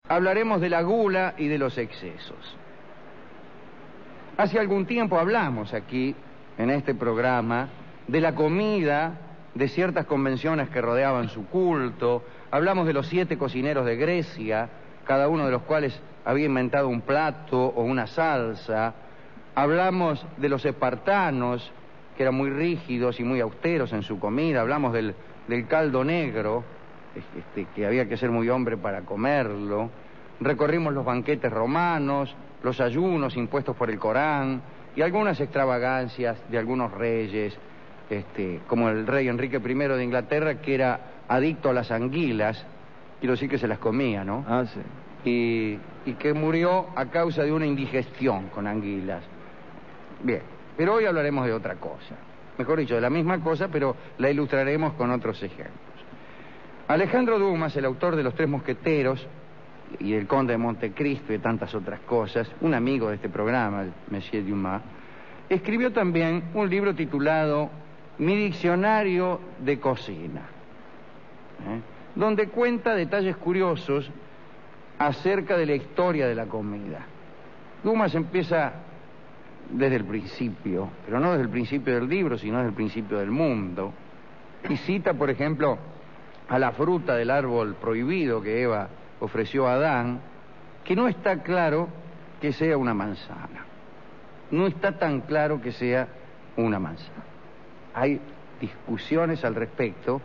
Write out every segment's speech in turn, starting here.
Hablaremos de la gula y de los excesos. Hace algún tiempo hablamos aquí, en este programa, de la comida, de ciertas convenciones que rodeaban su culto. Hablamos de los 7 cocineros de Grecia, cada uno de los cuales había inventado un plato o una salsa. Hablamos de los espartanos, que eran muy rígidos y muy austeros en su comida. Hablamos del caldo negro, que había que ser muy hombre para comerlo. Recorrimos los banquetes romanos, los ayunos impuestos por el Corán y algunas extravagancias de algunos reyes, como el rey Enrique I de Inglaterra, que era adicto a las anguilas, quiero decir que se las comía, ¿no? Ah, sí. Y que murió a causa de una indigestión con anguilas. Bien, pero hoy hablaremos de otra cosa. Mejor dicho, de la misma cosa, pero la ilustraremos con otros ejemplos. Alejandro Dumas, el autor de Los Tres Mosqueteros y El Conde de Montecristo y tantas otras cosas, un amigo de este programa, el Monsieur Dumas, escribió también un libro titulado Mi Diccionario de Cocina, donde cuenta detalles curiosos acerca de la historia de la comida. Dumas empieza desde el principio, pero no desde el principio del libro, sino desde el principio del mundo, y cita, por ejemplo, a la fruta del árbol prohibido que Eva ofreció a Adán, que no está claro que sea una manzana. No está tan claro que sea una manzana. Hay discusiones al respecto,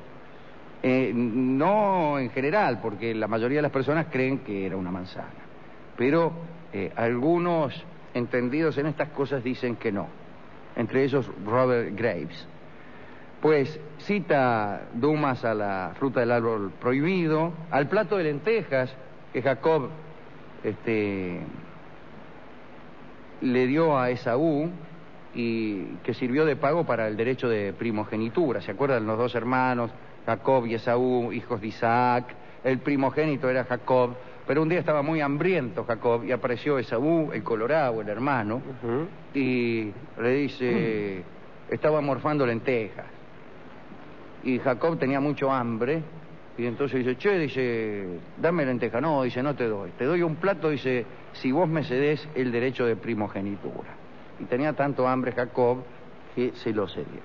no en general, porque la mayoría de las personas creen que era una manzana, pero algunos entendidos en estas cosas dicen que no, entre ellos Robert Graves. Pues cita Dumas a la fruta del árbol prohibido, al plato de lentejas que Jacob le dio a Esaú y que sirvió de pago para el derecho de primogenitura. ¿Se acuerdan? Los 2 hermanos, Jacob y Esaú, hijos de Isaac. El primogénito era Jacob, pero un día estaba muy hambriento Jacob y apareció Esaú, el colorado, el hermano, y le dice, estaba morfando lentejas. Y Jacob tenía mucho hambre, y entonces dice, dice, dame lenteja. No, dice, no te doy un plato, dice, si vos me cedés el derecho de primogenitura. Y tenía tanto hambre Jacob que se lo cedió.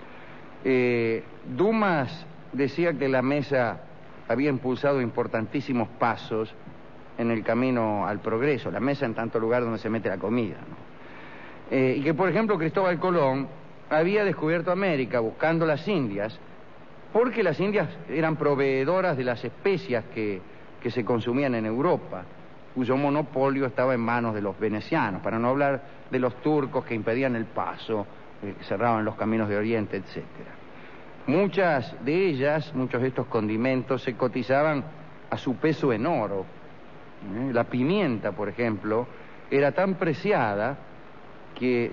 Dumas decía que la mesa había impulsado importantísimos pasos en el camino al progreso, la mesa en tanto lugar donde se mete la comida, ¿no? Y que, por ejemplo, Cristóbal Colón había descubierto América buscando las Indias, porque las Indias eran proveedoras de las especias que se consumían en Europa, cuyo monopolio estaba en manos de los venecianos, para no hablar de los turcos que impedían el paso, cerraban los caminos de Oriente, etc. Muchas de ellas, muchos de estos condimentos se cotizaban a su peso en oro. La pimienta, por ejemplo, era tan preciada que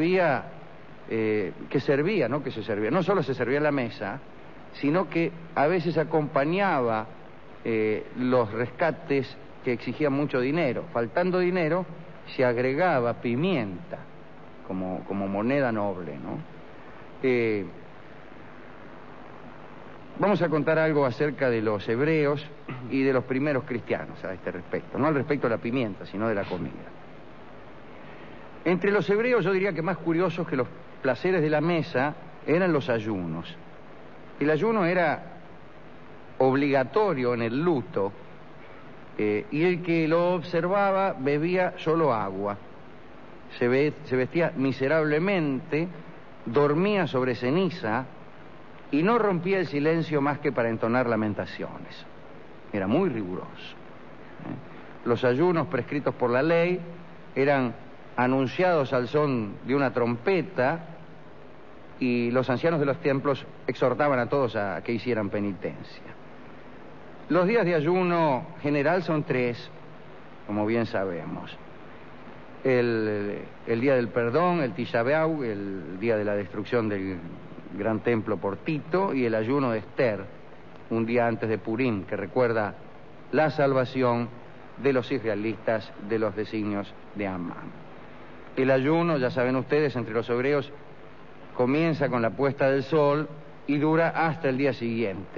no solo se servía en la mesa, sino que a veces acompañaba los rescates que exigían mucho dinero. Faltando dinero, se agregaba pimienta como moneda noble, ¿no? Vamos a contar algo acerca de los hebreos y de los primeros cristianos a este respecto, no al respecto de la pimienta, sino de la comida. Entre los hebreos yo diría que más curiosos que los placeres de la mesa eran los ayunos. El ayuno era obligatorio en el luto, y el que lo observaba bebía solo agua, se vestía miserablemente, dormía sobre ceniza y no rompía el silencio más que para entonar lamentaciones. Era muy riguroso. Los ayunos prescritos por la ley eran anunciados al son de una trompeta, y los ancianos de los templos exhortaban a todos a que hicieran penitencia. Los días de ayuno general son 3, como bien sabemos. El día del perdón, el Tisha B'Av, el día de la destrucción del gran templo por Tito, y el ayuno de Esther, un día antes de Purim, que recuerda la salvación de los israelitas de los designios de Amán. El ayuno, ya saben ustedes, entre los hebreos comienza con la puesta del sol y dura hasta el día siguiente.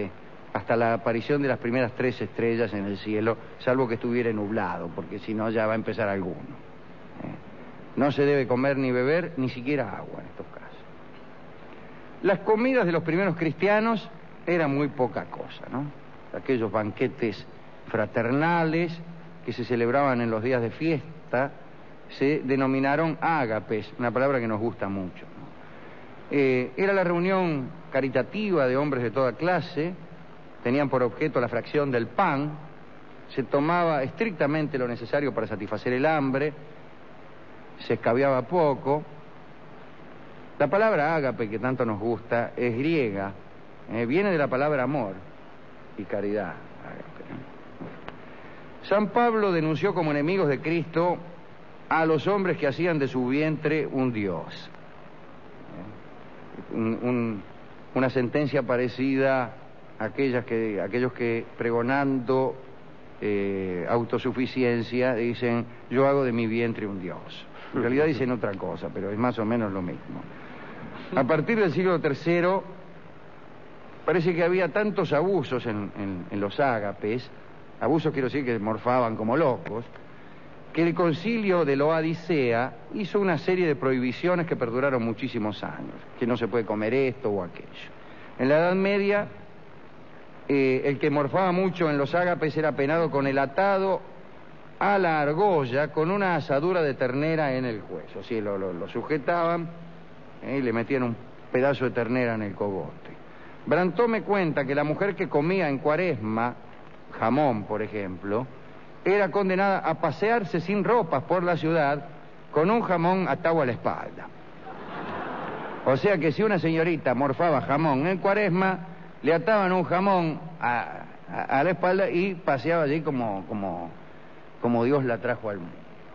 hasta la aparición de las primeras 3 estrellas en el cielo, salvo que estuviera nublado, porque si no ya va a empezar alguno. No se debe comer ni beber, ni siquiera agua en estos casos. Las comidas de los primeros cristianos eran muy poca cosa, ¿no? Aquellos banquetes fraternales que se celebraban en los días de fiesta se denominaron ágapes, una palabra que nos gusta mucho, ¿no? Era la reunión caritativa de hombres de toda clase, tenían por objeto la fracción del pan, se tomaba estrictamente lo necesario para satisfacer el hambre, se escabiaba poco. La palabra ágape, que tanto nos gusta, es griega, viene de la palabra amor y caridad. Ágape, ¿no? San Pablo denunció como enemigos de Cristo a los hombres que hacían de su vientre un dios. Una sentencia parecida a aquellos que pregonando autosuficiencia dicen: yo hago de mi vientre un dios. En realidad dicen otra cosa, pero es más o menos lo mismo. A partir del siglo III parece que había tantos abusos en los ágapes, abusos quiero decir que morfaban como locos, que el concilio de Laodicea hizo una serie de prohibiciones que perduraron muchísimos años, que no se puede comer esto o aquello. En la Edad Media, el que morfaba mucho en los ágapes era penado con el atado a la argolla con una asadura de ternera en el cuello. Así lo sujetaban y le metían un pedazo de ternera en el cogote. Brantó me cuenta que la mujer que comía en Cuaresma jamón, por ejemplo, era condenada a pasearse sin ropas por la ciudad con un jamón atado a la espalda. O sea que si una señorita morfaba jamón en Cuaresma, le ataban un jamón a la espalda y paseaba allí como Dios la trajo al mundo.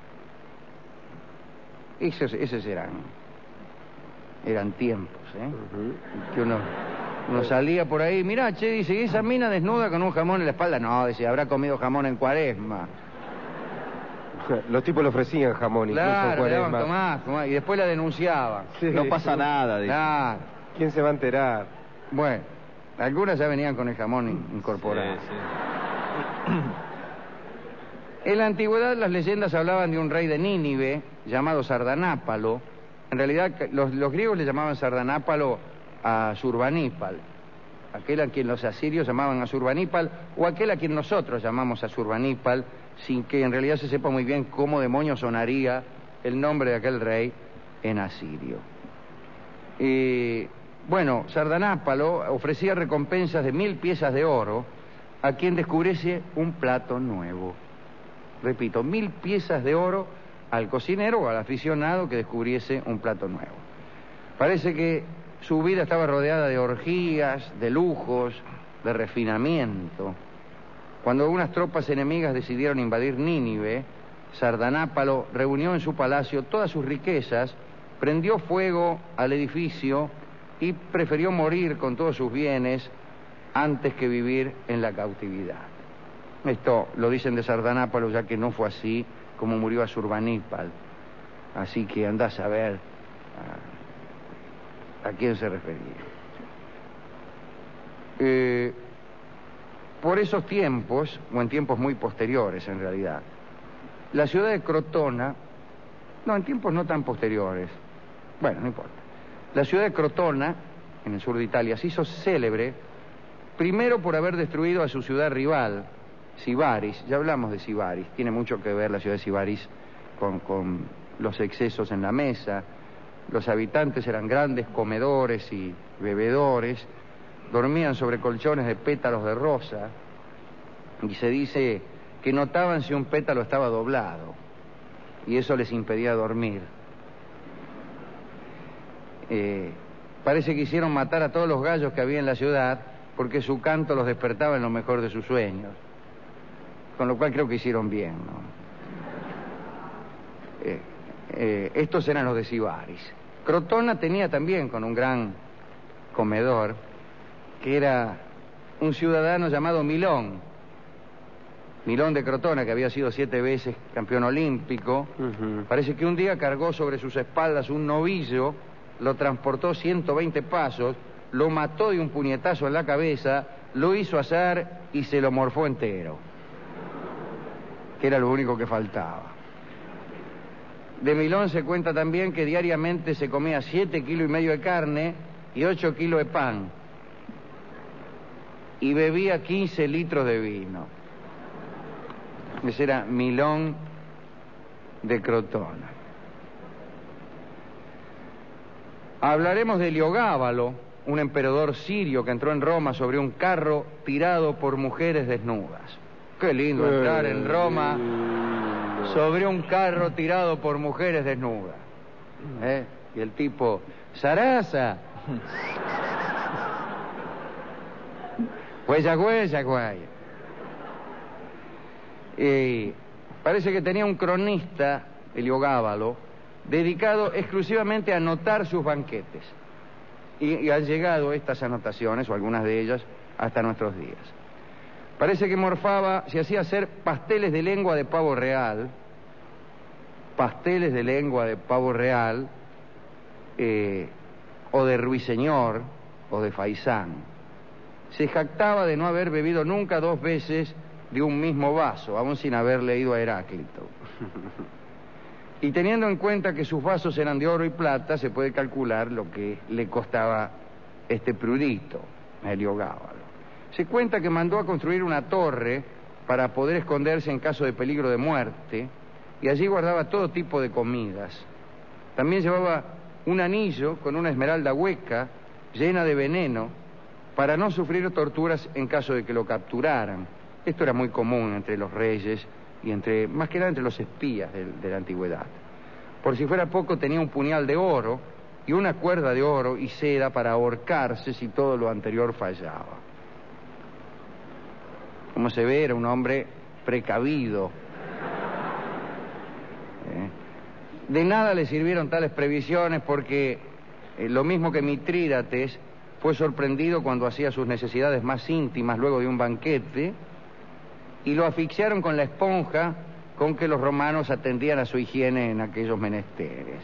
Esos eran tiempos, que uno salía por ahí, mirá, che, dice, esa mina desnuda con un jamón en la espalda. No, dice, habrá comido jamón en Cuaresma. Los tipos le ofrecían jamón, claro, incluso en Cuaresma. Tomás, y después la denunciaban. Sí, no pasa nada, dice. Claro. ¿Quién se va a enterar? Bueno, algunas ya venían con el jamón incorporado. Sí. En la antigüedad las leyendas hablaban de un rey de Nínive llamado Sardanápalo. En realidad los griegos le llamaban Sardanápalo a Asurbanipal, aquel a quien los asirios llamaban Asurbanipal, o aquel a quien nosotros llamamos Asurbanipal, sin que en realidad se sepa muy bien cómo demonios sonaría el nombre de aquel rey en asirio. Bueno, Sardanápalo ofrecía recompensas de 1000 piezas de oro a quien descubriese un plato nuevo. Repito, 1000 piezas de oro al cocinero o al aficionado que descubriese un plato nuevo. Parece que su vida estaba rodeada de orgías, de lujos, de refinamiento. Cuando unas tropas enemigas decidieron invadir Nínive, Sardanápalo reunió en su palacio todas sus riquezas, prendió fuego al edificio y prefirió morir con todos sus bienes antes que vivir en la cautividad. Esto lo dicen de Sardanápalo, ya que no fue así como murió Asurbanipal. Así que andás a ver a quién se refería. Por esos tiempos, o en tiempos muy posteriores en realidad, la ciudad de Crotona, no, en tiempos no tan posteriores, bueno, no importa, la ciudad de Crotona, en el sur de Italia, se hizo célebre primero por haber destruido a su ciudad rival, Sibaris. Ya hablamos de Sibaris, tiene mucho que ver la ciudad de Sibaris con los excesos en la mesa. Los habitantes eran grandes comedores y bebedores, dormían sobre colchones de pétalos de rosa, y se dice que notaban si un pétalo estaba doblado, y eso les impedía dormir. Parece que hicieron matar a todos los gallos que había en la ciudad, porque su canto los despertaba en lo mejor de sus sueños, con lo cual creo que hicieron bien, ¿no? Estos eran los de Sibaris. Crotona tenía también con un gran comedor, que era un ciudadano llamado Milón de Crotona, que había sido 7 veces campeón olímpico. Parece que un día cargó sobre sus espaldas un novillo, lo transportó 120 pasos, lo mató de un puñetazo en la cabeza lo hizo asar y se lo morfó entero, que era lo único que faltaba. De Milón se cuenta también que diariamente se comía 7,5 kilos de carne y 8 kilos de pan, y bebía 15 litros de vino. Ese era Milón de Crotona. Hablaremos de Heliogábalo, un emperador sirio que entró en Roma sobre un carro tirado por mujeres desnudas. Qué lindo entrar en Roma sobre un carro tirado por mujeres desnudas. Y el tipo, Sarasa. Huella, guaya. Parece que tenía un cronista, Heliogábalo, dedicado exclusivamente a anotar sus banquetes. Y han llegado estas anotaciones, o algunas de ellas, hasta nuestros días. Parece que morfaba, se hacía hacer pasteles de lengua de pavo real, o de ruiseñor, o de faisán. Se jactaba de no haber bebido nunca 2 veces de un mismo vaso, aún sin haber leído a Heráclito. Y teniendo en cuenta que sus vasos eran de oro y plata, se puede calcular lo que le costaba este prudito, Heliogábalo. Se cuenta que mandó a construir una torre para poder esconderse en caso de peligro de muerte, y allí guardaba todo tipo de comidas. También llevaba un anillo con una esmeralda hueca llena de veneno para no sufrir torturas en caso de que lo capturaran. Esto era muy común entre los reyes y más que nada entre los espías de la antigüedad. Por si fuera poco, tenía un puñal de oro y una cuerda de oro y seda para ahorcarse si todo lo anterior fallaba. Como se ve, era un hombre precavido. De nada le sirvieron tales previsiones porque lo mismo que Mitrídates fue sorprendido cuando hacía sus necesidades más íntimas luego de un banquete, y lo asfixiaron con la esponja con que los romanos atendían a su higiene en aquellos menesteres.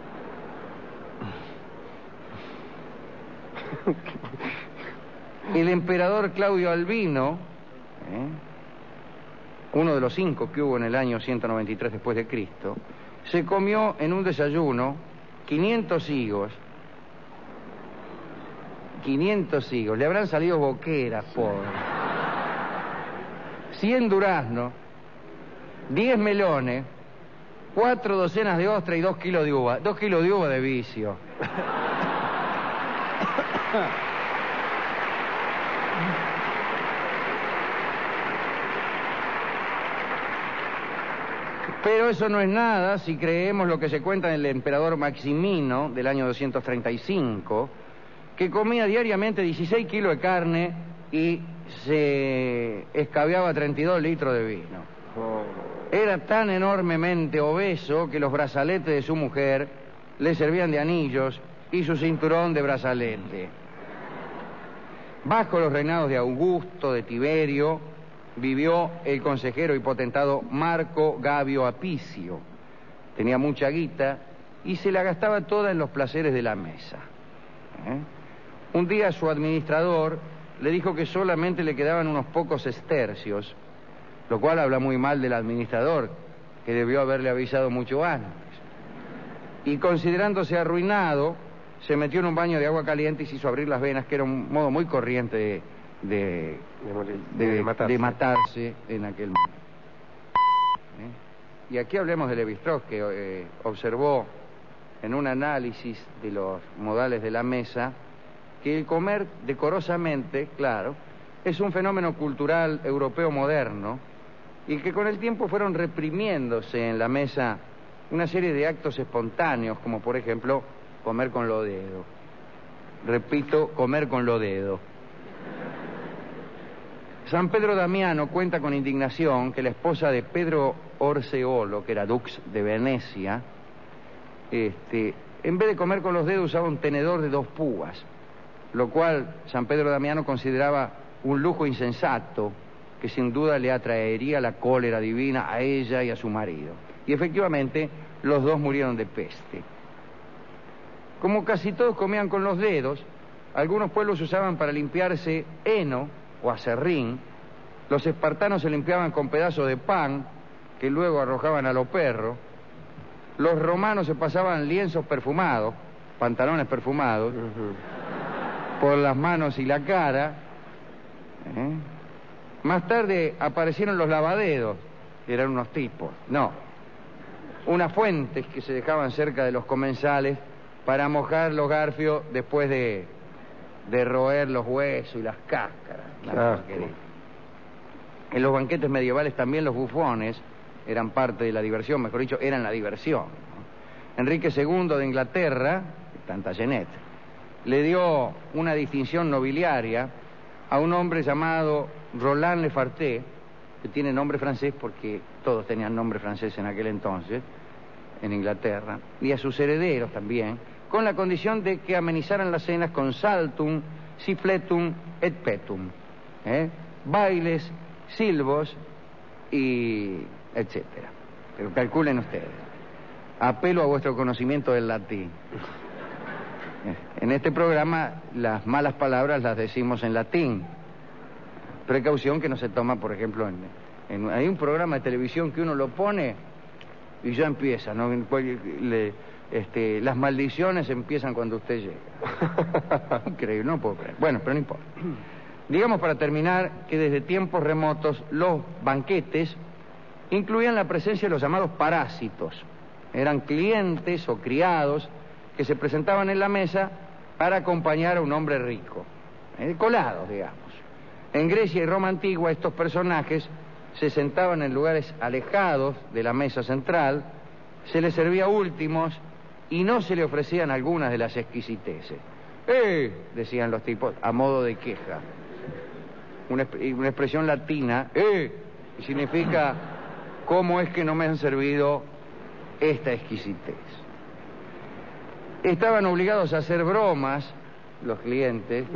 El emperador Claudio Albino, uno de los 5 que hubo en el año 193 después de Cristo, se comió en un desayuno 500 higos. 500 higos, le habrán salido boqueras, pobre. 100 duraznos, 10 melones, 4 docenas de ostras y 2 kilos de uva. 2 kilos de uva de vicio. Pero eso no es nada si creemos lo que se cuenta en el emperador Maximino del año 235, que comía diariamente 16 kilos de carne y se escabeaba 32 litros de vino. Era tan enormemente obeso que los brazaletes de su mujer le servían de anillos y su cinturón de brazalete. Bajo los reinados de Augusto, de Tiberio, vivió el consejero y potentado Marco Gabio Apicio. Tenía mucha guita y se la gastaba toda en los placeres de la mesa. Un día su administrador le dijo que solamente le quedaban unos pocos sestercios, lo cual habla muy mal del administrador, que debió haberle avisado mucho antes. Y considerándose arruinado, se metió en un baño de agua caliente y se hizo abrir las venas, que era un modo muy corriente de matarse en aquel momento. Y aquí hablemos de Levi-Strauss, que observó en un análisis de los modales de la mesa que el comer decorosamente, claro, es un fenómeno cultural europeo moderno, y que con el tiempo fueron reprimiéndose en la mesa una serie de actos espontáneos, como por ejemplo comer con los dedos. Repito, comer con los dedos. San Pedro Damiano cuenta con indignación que la esposa de Pedro Orseolo, que era dux de Venecia, en vez de comer con los dedos usaba un tenedor de 2 púas, lo cual San Pedro Damiano consideraba un lujo insensato que sin duda le atraería la cólera divina a ella y a su marido. Y efectivamente, los dos murieron de peste. Como casi todos comían con los dedos, algunos pueblos usaban para limpiarse heno o aserrín, los espartanos se limpiaban con pedazos de pan que luego arrojaban a los perros, los romanos se pasaban lienzos perfumados, pantalones perfumados, por las manos y la cara. Más tarde aparecieron los lavaderos, que eran unos tipos, unas fuentes que se dejaban cerca de los comensales para mojar los garfios después de roer los huesos y las cáscaras. En los banquetes medievales también los bufones eran parte de la diversión, mejor dicho, eran la diversión, ¿no? Enrique II de Inglaterra, Plantagenet, le dio una distinción nobiliaria a un hombre llamado Roland Le Farté, que tiene nombre francés porque todos tenían nombre francés en aquel entonces, en Inglaterra, y a sus herederos también, con la condición de que amenizaran las cenas con saltum, siffletum et petum, bailes, silbos y etcétera. Pero calculen ustedes. Apelo a vuestro conocimiento del latín. En este programa las malas palabras las decimos en latín. Precaución que no se toma, por ejemplo, hay un programa de televisión que uno lo pone y ya empieza, ¿no? Las maldiciones empiezan cuando usted llega. Increíble, no puedo creer. Bueno, pero no importa. Digamos para terminar que desde tiempos remotos los banquetes incluían la presencia de los llamados parásitos. Eran clientes o criados que se presentaban en la mesa para acompañar a un hombre rico, colados, digamos. En Grecia y Roma antigua estos personajes se sentaban en lugares alejados de la mesa central, se les servía últimos y no se le ofrecían algunas de las exquisiteces. Decían los tipos, a modo de queja. Una expresión latina, significa, ¿cómo es que no me han servido esta exquisitez? Estaban obligados a hacer bromas, los clientes,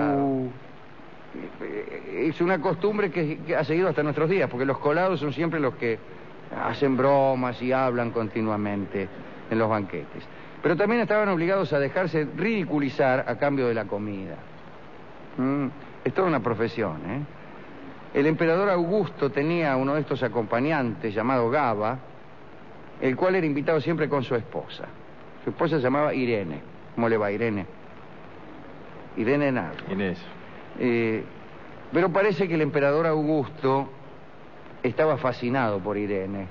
es una costumbre que ha seguido hasta nuestros días, porque los colados son siempre los que hacen bromas y hablan continuamente en los banquetes. Pero también estaban obligados a dejarse ridiculizar a cambio de la comida. Es toda una profesión, El emperador Augusto tenía uno de estos acompañantes llamado Gaba, el cual era invitado siempre con su esposa. Su esposa se llamaba Irene. ¿Cómo le va, Irene? Irene nada. Inés. Pero parece que el emperador Augusto estaba fascinado por Irene.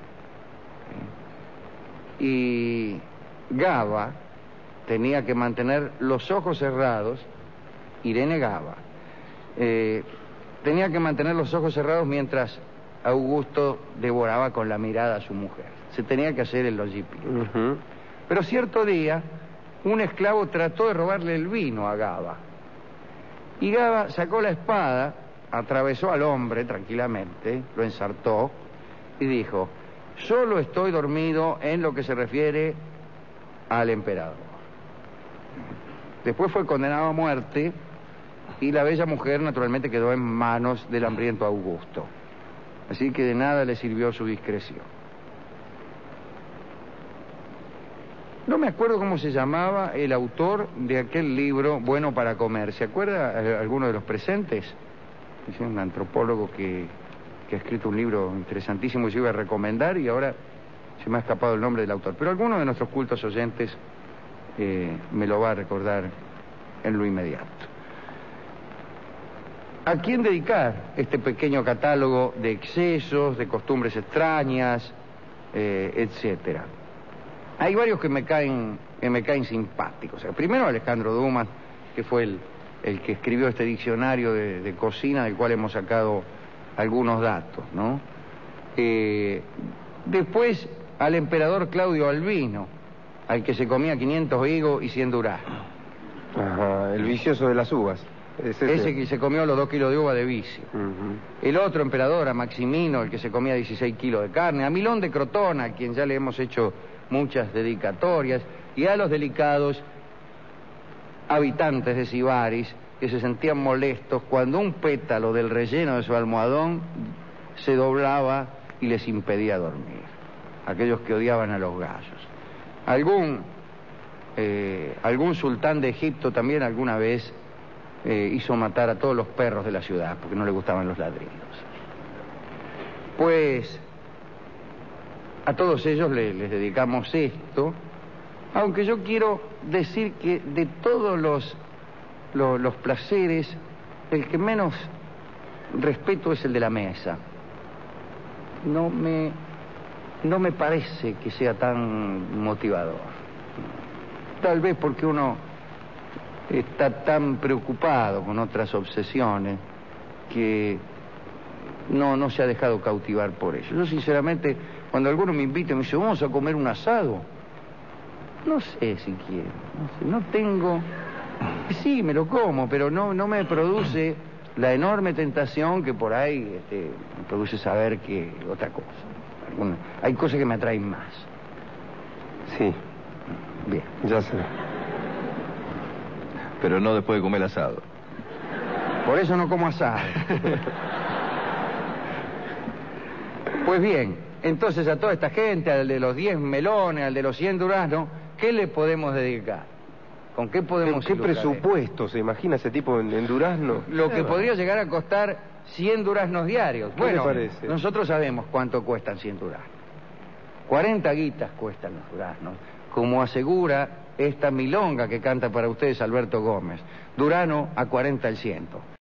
Y Gaba tenía que mantener los ojos cerrados, Irene Gaba, tenía que mantener los ojos cerrados mientras Augusto devoraba con la mirada a su mujer. Se tenía que hacer el logipino. Pero cierto día, un esclavo trató de robarle el vino a Gaba. Y Gaba sacó la espada, atravesó al hombre tranquilamente, lo ensartó y dijo: solo estoy dormido en lo que se refiere al emperador. Después fue condenado a muerte y la bella mujer naturalmente quedó en manos del hambriento Augusto. Así que de nada le sirvió su discreción. No me acuerdo cómo se llamaba el autor de aquel libro Bueno para comer. ¿Se acuerda alguno de los presentes? Es un antropólogo que ha escrito un libro interesantísimo que yo iba a recomendar y ahora se me ha escapado el nombre del autor. Pero alguno de nuestros cultos oyentes me lo va a recordar en lo inmediato. ¿A quién dedicar este pequeño catálogo de excesos, de costumbres extrañas, etcétera? Hay varios que me caen simpáticos. O sea, primero Alejandro Dumas, que fue el que escribió este diccionario de cocina, del cual hemos sacado algunos datos, ¿no? Después al emperador Claudio Albino, al que se comía 500 higos y 100 duraznos. Ajá, el vicioso de las uvas. Ese que se comió los 2 kilos de uva de vicio. El otro emperador, a Maximino, el que se comía 16 kilos de carne. A Milón de Crotona, a quien ya le hemos hecho muchas dedicatorias. Y a los delicados habitantes de Sibaris, que se sentían molestos cuando un pétalo del relleno de su almohadón se doblaba y les impedía dormir. Aquellos que odiaban a los gallos. Algún sultán de Egipto también alguna vez hizo matar a todos los perros de la ciudad porque no le gustaban los ladridos. Pues a todos ellos les dedicamos esto, aunque yo quiero decir que de todos los placeres, el que menos respeto es el de la mesa. No me parece que sea tan motivador. Tal vez porque uno está tan preocupado con otras obsesiones que no se ha dejado cautivar por eso. Yo sinceramente, cuando alguno me invita y me dice, vamos a comer un asado, no sé si quiero, no tengo... Sí, me lo como, pero no me produce la enorme tentación que por ahí me produce saber que otra cosa. Hay cosas que me atraen más. Sí. Bien. Ya sé. Pero no después de comer asado. Por eso no como asado. Pues bien, entonces a toda esta gente, al de los 10 melones, al de los 100 duraznos, ¿qué le podemos dedicar? ¿Con qué podemos ¿Qué ilustrar presupuesto se imagina ese tipo en durazno? Lo que podría llegar a costar 100 duraznos diarios. ¿Qué Bueno, le parece? nosotros sabemos cuánto cuestan 100 duraznos. 40 guitas cuestan los duraznos, como asegura esta milonga que canta para ustedes Alberto Gómez. Durano a 40 el ciento.